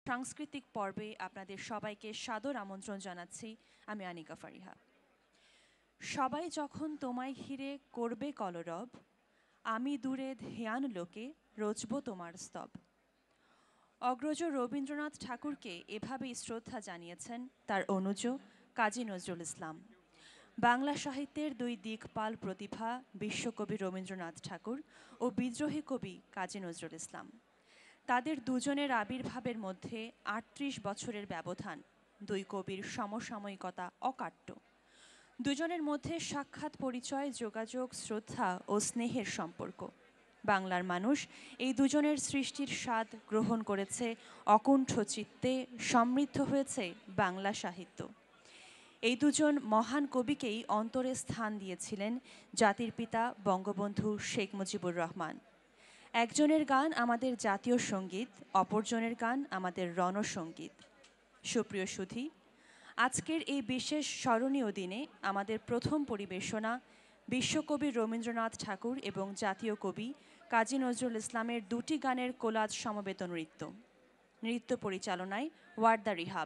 সাংস্কৃতিক পর্বে আপনাদের সবাইকে সাদর আমন্ত্রণ জানাচ্ছি। আমি আনিকা ফারিহা। সবাই যখন তোমায় ঘিরে করবে কলরব, আমি দূরে ধ্যান লোকে রচব তোমার স্তব। অগ্রজ রবীন্দ্রনাথ ঠাকুরকে এভাবেই শ্রদ্ধা জানিয়েছেন তার অনুজ কাজী নজরুল ইসলাম। বাংলা সাহিত্যের দুই দিকপাল প্রতিভা বিশ্বকবি রবীন্দ্রনাথ ঠাকুর ও বিদ্রোহী কবি কাজী নজরুল ইসলাম। তাদের দুজনের আবির্ভাবের মধ্যে ৩৮ বছরের ব্যবধান। দুই কবির সমসাময়িকতা অকাট্য। দুজনের মধ্যে সাক্ষাৎ পরিচয়, যোগাযোগ, শ্রদ্ধা ও স্নেহের সম্পর্ক। বাংলার মানুষ এই দুজনের সৃষ্টির স্বাদ গ্রহণ করেছে অকুণ্ঠ চিত্তে, সমৃদ্ধ হয়েছে বাংলা সাহিত্য। এই দুজন মহান কবিকেই অন্তরে স্থান দিয়েছিলেন জাতির পিতা বঙ্গবন্ধু শেখ মুজিবুর রহমান। একজনের গান আমাদের জাতীয় সঙ্গীত, অপরজনের গান আমাদের রণসঙ্গীত। সুপ্রিয় সুধী, আজকের এই বিশেষ স্মরণীয় দিনে আমাদের প্রথম পরিবেশনা বিশ্বকবি রবীন্দ্রনাথ ঠাকুর এবং জাতীয় কবি কাজী নজরুল ইসলামের দুটি গানের কোলাজ সমবেত নৃত্য। নৃত্য পরিচালনায় ওয়ার্দা রিহাব।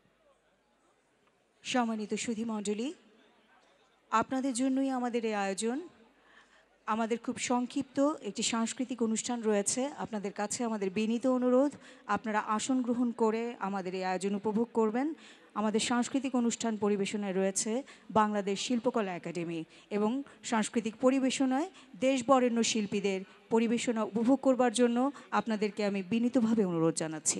সম্মানিত সুধী মণ্ডলী, আপনাদের জন্যই আমাদের এই আয়োজন। আমাদের খুব সংক্ষিপ্ত একটি সাংস্কৃতিক অনুষ্ঠান রয়েছে। আপনাদের কাছে আমাদের বিনীত অনুরোধ, আপনারা আসন গ্রহণ করে আমাদের এই আয়োজন উপভোগ করবেন। আমাদের সাংস্কৃতিক অনুষ্ঠান পরিবেশনায় রয়েছে বাংলাদেশ শিল্পকলা একাডেমি এবং সাংস্কৃতিক পরিবেশনায় দেশবরেণ্য শিল্পীদের পরিবেশনা উপভোগ করবার জন্য আপনাদেরকে আমি বিনীতভাবে অনুরোধ জানাচ্ছি।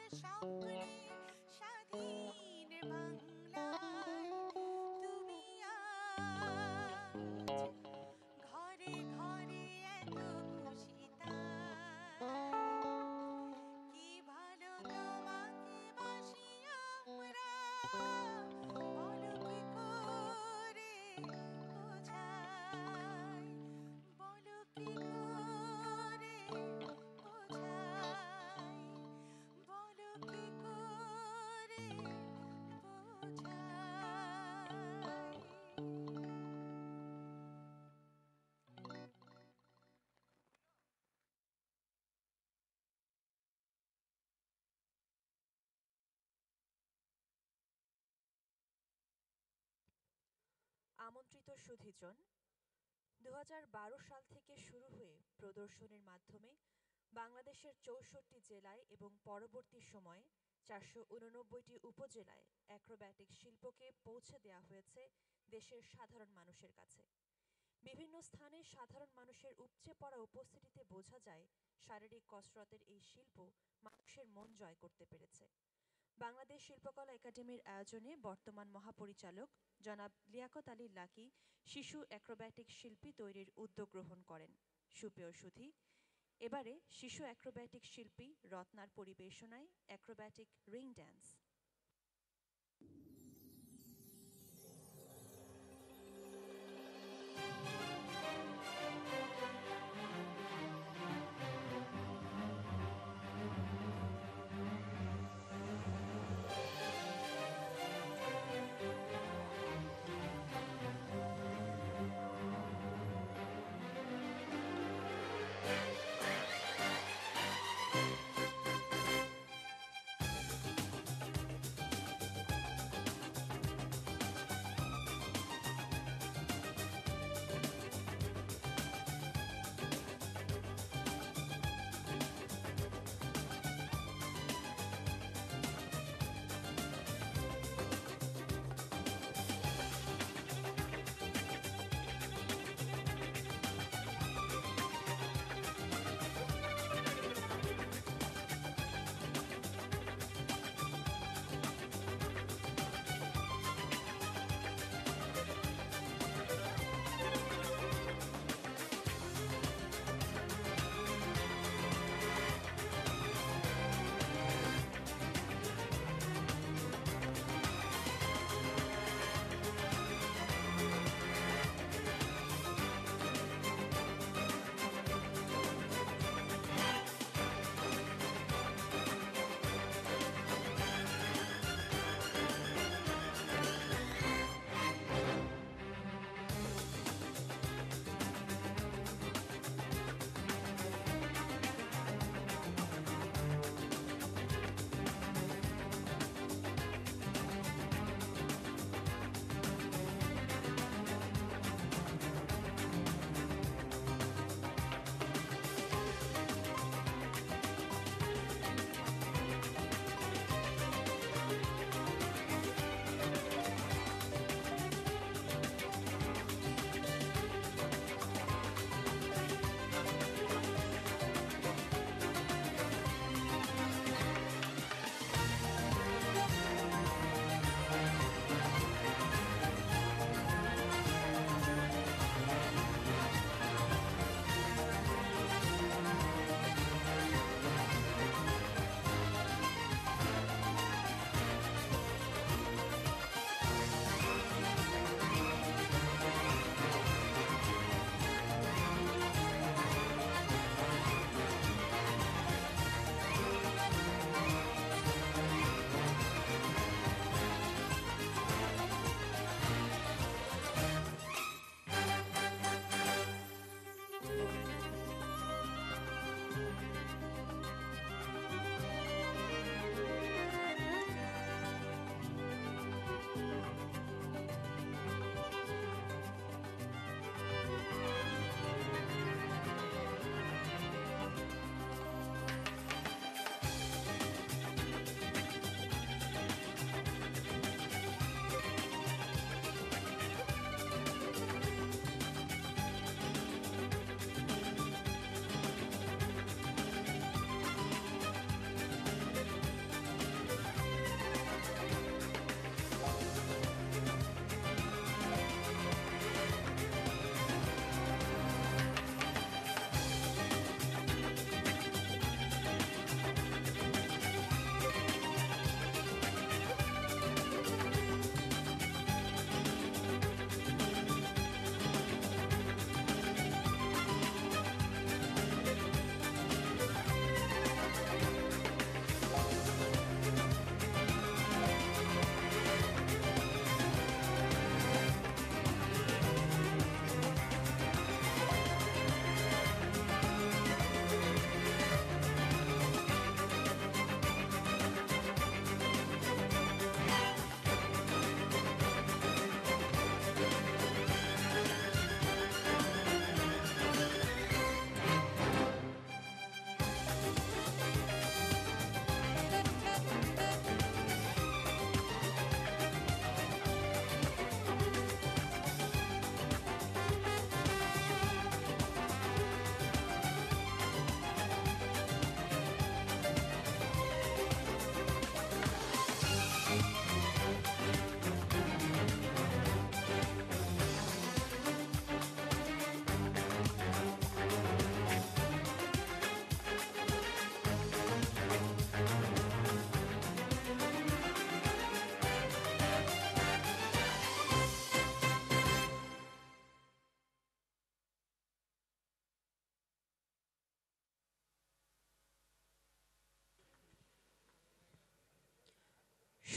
সকলে স্বাধীন বাংলায় তুমি আজ ঘরে ঘরে এত খুশি তাই কি ভালো তোমাকে বাসি আমরা বলো কি করে বোঝাই বলো কি করে বোঝাই বলো কি করে বোঝাই। আমন্ত্রিত সুধীজন, 2012 সাল থেকে শুরু হয়ে প্রদর্শনীর মাধ্যমে বাংলাদেশের 64টি জেলায় এবং পরবর্তী সময়ে 489টি উপজেলায় অ্যাক্রোব্যাটিক শিল্পকে পৌঁছে দেওয়া হয়েছে দেশের সাধারণ মানুষের কাছে। বিভিন্ন স্থানে সাধারণ মানুষের উপচে পড়া উপস্থিতিতে বোঝা যায় শারীরিক কসরতের এই শিল্প মানুষের মন জয় করতে পেরেছে। বাংলাদেশ শিল্পকলা একাডেমির আয়োজনে বর্তমান মহাপরিচালক জনাব লিয়াকত আলী লাকী শিশু অ্যাক্রোব্যাটিক শিল্পী তৈরির উদ্যোগ গ্রহণ করেন। সুপ্রিয় সুধী, এবারে শিশু অ্যাক্রোব্যাটিক শিল্পী রত্নার পরিবেশনায় অ্যাক্রোব্যাটিক রিং ড্যান্স।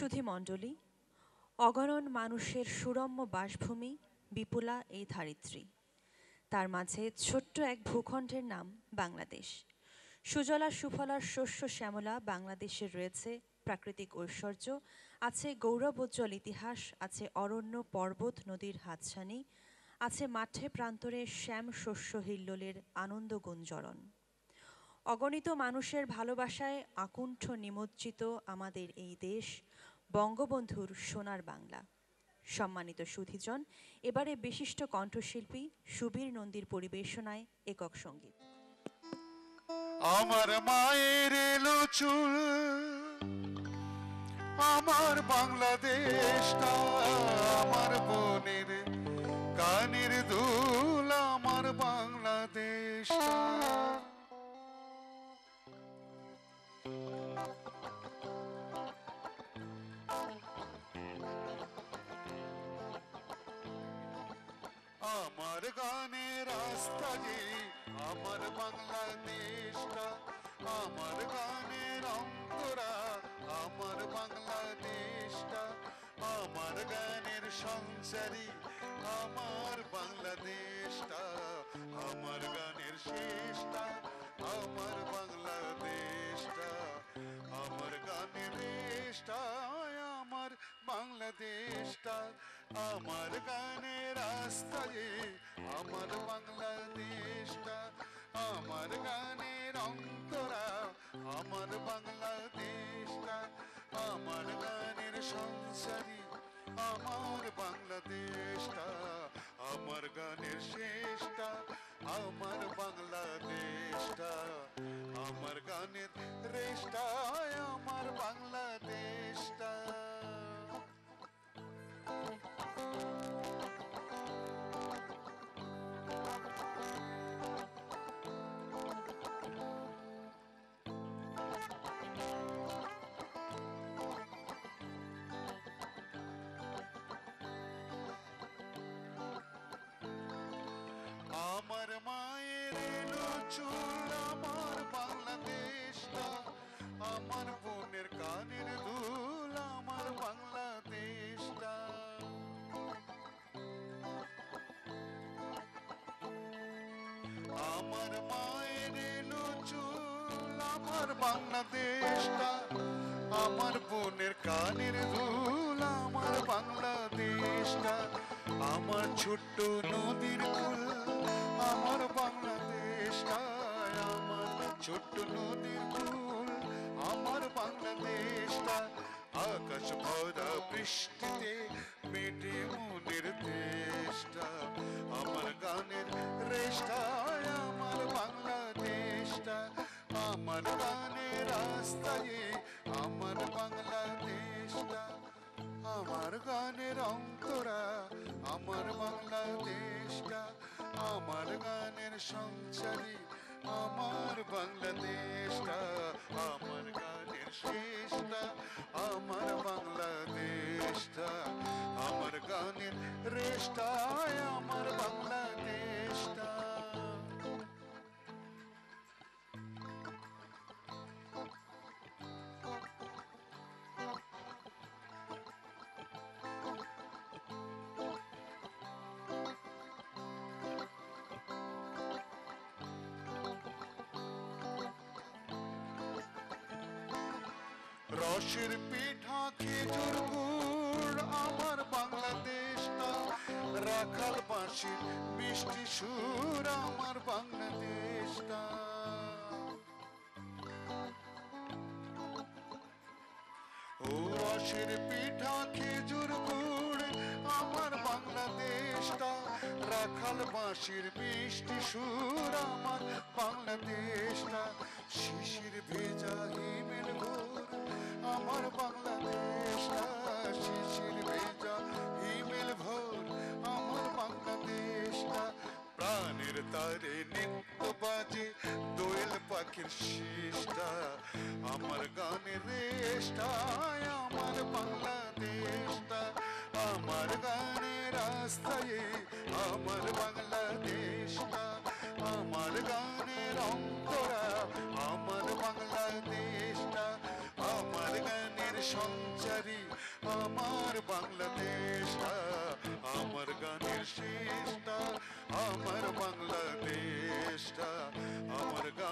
সুধীমণ্ডলী, অগণন মানুষের সুরম্য বাসভূমি বিপুলা এই ধারিত্রী, তার মাঝে ছোট্ট এক ভূখণ্ডের নাম বাংলাদেশ। সুজলা সুফলার শস্য শ্যামলা বাংলাদেশের রয়েছে প্রাকৃতিক ঐশ্বর্য, আছে গৌরবোজ্জ্বল ইতিহাস, আছে অরণ্য পর্বত নদীর হাতছানি, আছে মাঠে প্রান্তরে শ্যাম শস্য হিল্লোলের আনন্দ গুঞ্জরণ। অগণিত মানুষের ভালোবাসায় আকুণ্ঠ নিমজ্জিত আমাদের এই দেশ বঙ্গবন্ধুর সোনার বাংলা। সম্মানিত সুধীজন, এবারে বিশিষ্ট কণ্ঠশিল্পী সুবীর নন্দীর পরিবেশনায় একক সঙ্গীত। আমার মায়ের এলো চুল, আমার বাংলাদেশটা, আমার বোনের কানের দুল, আমার বাংলাদেশটা। আমার গানের রাস্তা যে আমার বাংলাদেশটা, আমার গানের অন্তরা আমার বাংলাদেশটা, আমার গানের সংসারী আমার বাংলাদেশটা, আমার গানের শেষটা আমার বাংলাদেশটা, আমার গানের রেশটা আমার বাংলাদেশটা, আমার গানের রাস্তায় আমার বাংলাদেশটা, আমার গানের অন্তরা আমার বাংলাদেশটা, আমার গানের সংসারী আমার বাংলাদেশটা, আমার গানের শেষটা আমার বাংলাদেশটা, আমার গানের রেশটা আমার বাংলাদেশটা। আমার মায়ের এলো চুল, আমার বাংলাদেশটা, আমার বোনের কানের দুল, আমার বাংলাদেশটা। আমার মায়ের এলো চুল, আমার বাংলাদেশটা, আমার বোনের কানের দুল, আমার বাংলাদেশটা, আমার ছোট্ট নদীর কুল, আমার বাংলাদেশটা, আমার ছোট্ট নদীর কুল, আমার বাংলাদেশটা, আকাশ ভরা বৃষ্টিতে মেটে মনের দেশটা, আমার গানের রেশটা আমার বাংলাদেশটা, আমার গানের রাস্তায় আমার বাংলাদেশটা, আমার গানের অন্তরা আমার বাংলাদেশটা, আমার গানের সংসারী আমার বাংলাদেশটা, আমার গানের শেষটা আমার বাংলাদেশটা, আমার গানের রেশটা আমার বাংলাদেশটা। রসের পিঠা খেজুর গুড় আমার বাংলাদেশটা, রাখাল বাঁশির মিষ্টি সুর আমার বাংলাদেশটা, ও রসের পিঠা খেজুর গুড় আমার বাংলাদেশটা, রাখাল বাঁশির মিষ্টি সুর আমার বাংলাদেশটা, শিশির ভেজা হিমেল ভোর আমার বাংলাদেশটা, শিশির ভেজা হিমেল ভোর আমার বাংলাদেশটা, প্রাণের তারে নিত্য বাজে দোয়েল পাখির শীষটা, আমার গানের রেশটা আমার বাংলাদেশটা, আমার গানের রাস্তায় আমার বাংলাদেশটা, আমার গানের অন্তরা আমার বাংলাদেশটা, আমার গানের সঞ্চারী আমার বাংলাদেশটা, আমার গানের শেষটা, আমার বাংলাদেশটা, আমার গান